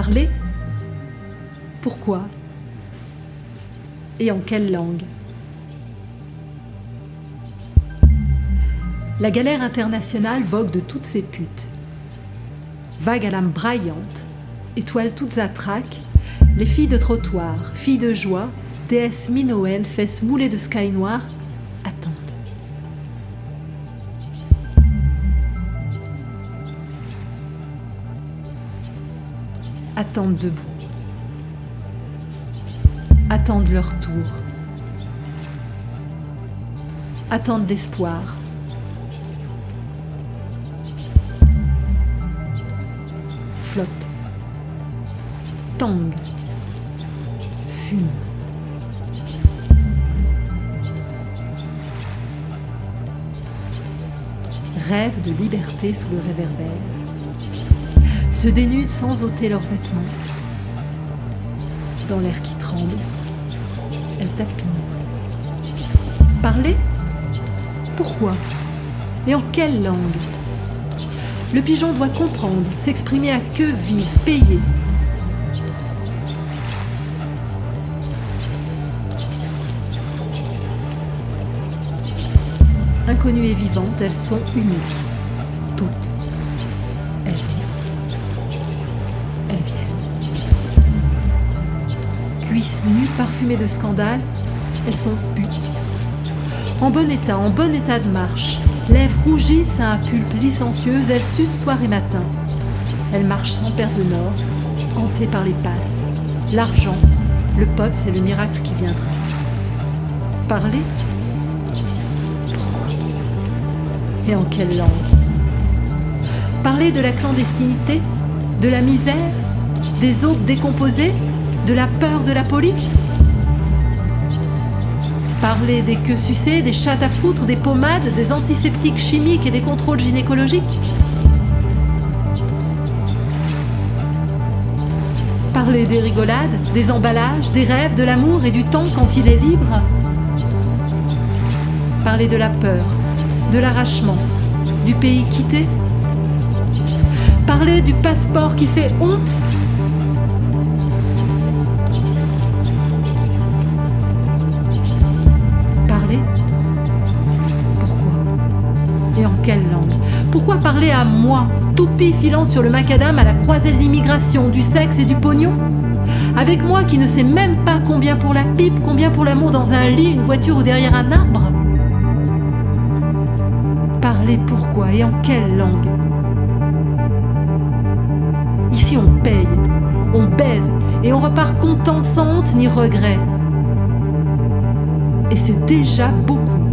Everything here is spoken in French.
Parler? Pourquoi? Et en quelle langue? La galère internationale vogue de toutes ses putes. Vagues à l'âme braillante, étoiles toutes à trac, les filles de trottoir, filles de joie, déesses minoennes, fesses moulées de sky noir, attendent. Attendent debout. Attendent leur tour. Attendent l'espoir. Flotte. Tangue. Fume. Rêvent de liberté sous le réverbère. Se dénudent sans ôter leurs vêtements. Dans l'air qui tremble, elles tapinent. Parler? Pourquoi? Et en quelle langue? Le pigeon doit comprendre, s'exprimer à queue vive, payer. Inconnues et vivantes, elles sont uniques. Toutes. Elles viennent. Elles viennent. Cuisses nues, parfumées de scandale, elles sont putes. En bon état de marche. Lèvres rougissent à un pulpe licencieuse, elles sucent soir et matin. Elles marchent sans paire de nord, hantées par les passes. L'argent, le pop, c'est le miracle qui viendra. Parler? Pourquoi? Et en quelle langue? Parler de la clandestinité, de la misère, des aubes décomposées, de la peur de la police? Parler des queues sucées, des chattes à foutre, des pommades, des antiseptiques chimiques et des contrôles gynécologiques? Parler des rigolades, des emballages, des rêves, de l'amour et du temps quand il est libre? Parler de la peur, de l'arrachement, du pays quitté? Parler du passeport qui fait honte? Et en quelle langue? Pourquoi parler à moi, toupie filant sur le macadam à la croisée de l'immigration, du sexe et du pognon? Avec moi qui ne sais même pas combien pour la pipe, combien pour l'amour dans un lit, une voiture ou derrière un arbre? Parler pourquoi et en quelle langue? Ici on paye, on baise et on repart content sans honte ni regret. Et c'est déjà beaucoup.